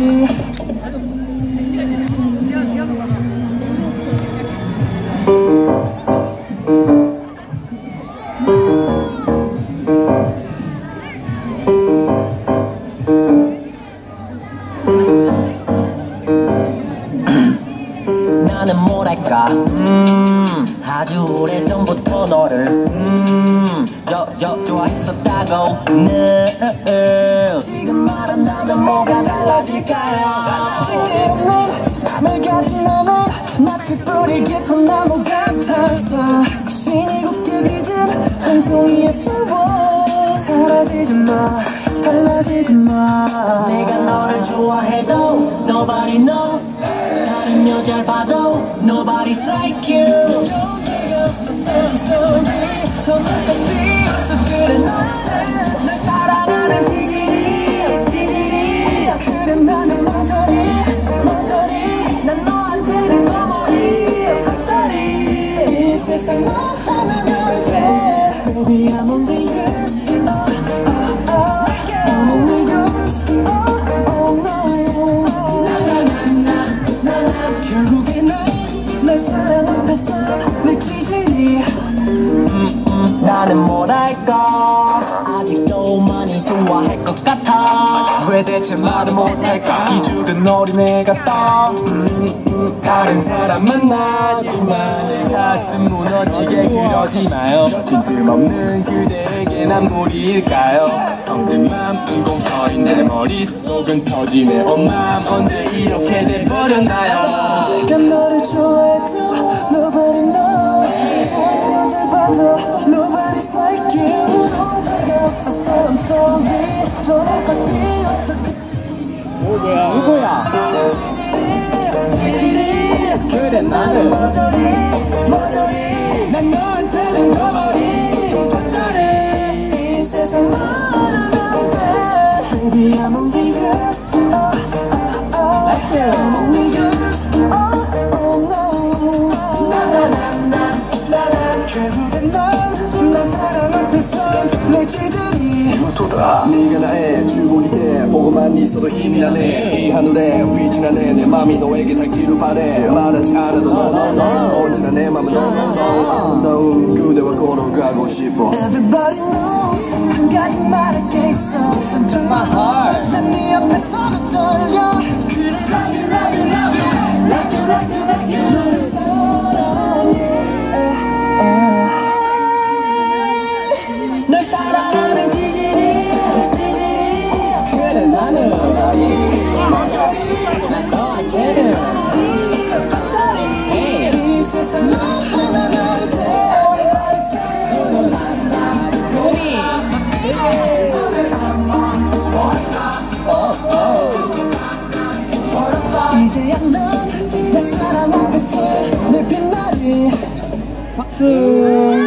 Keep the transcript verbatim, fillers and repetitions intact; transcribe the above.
나는 뭐랄까 음 아주 오래전부터 너를 음 저 저 좋아했었다고 네 지금 말한다면 뭐가 달라질까요 달라질 없는 맘을 가진 너는 마치 뿌리 깊은 나무 같아서 신이 곱게 빚은 한 송이의 표본 사라지지 마 달라지지 마 내가 너를 좋아해도 nobody knows 다른 여자를 봐도 nobody's like you 용기가 없어서 더 가까이 와서 그래 너는 날 사랑하는 기질이 기질이 그래 나는 모조리 모조리 난 너한테는 거머리 헛다리 이 세상 너 하나면 돼 Baby I'm only yours oh, oh, oh. I'm only yours oh, oh, no 결국에 날 사랑 앞에서 내 기질이 음, 음, 나는 뭐랄까 아직도 많이 좋아할 것 같아 왜 대체 말을 못할까 기죽은 어린애 같다 음, 음, 다른 사람 만나지만 내 가슴 무너지게 그러지 마요 빈틈없는 그대에게 난 무리일까요 텅빈 맘은 공터인 내 머릿속은 터지네 엄마 언제 이렇게 돼버렸나요 내가 너를 좋아해도 nobody knows 세상을 잘 봐도 nobody's like you 너가 없어서 I'm sorry 너가 뛰었어 누구야? 누구야? 그래 나는 모조리 모조리 난 너한테는 거머리 헛다리 이 세상 너라면 돼 Baby I'm only yours oh, oh, oh. Like you. I'm only yours oh, oh, no 나나나나나나 결국엔 넌난 사랑 앞에서 내 지들이 무토다 네가 나의 주곡이 돼 보고만 있어도 힘이 나네 이 하늘에 빛이 나네 내 맘이 너에게 닿기를 바래 말하지 않아도 너너너 언제나 내 맘은 너너너 아름다운 그대와 걸어가고 싶어 Everybody knows 한 가지 말할 게 있어 Listen to my heart 난 네 앞에서도 떨려 그래 love you love you love you like you like you like you 너를 사랑해 널 사랑하는 기질이 기질이 그래 나는 모조리 난 너한테는 헛다리 이 세상 너 하나면 돼 너는 난 우리 이제야 넌 내 사랑 앞에서 늘 빛나리 박수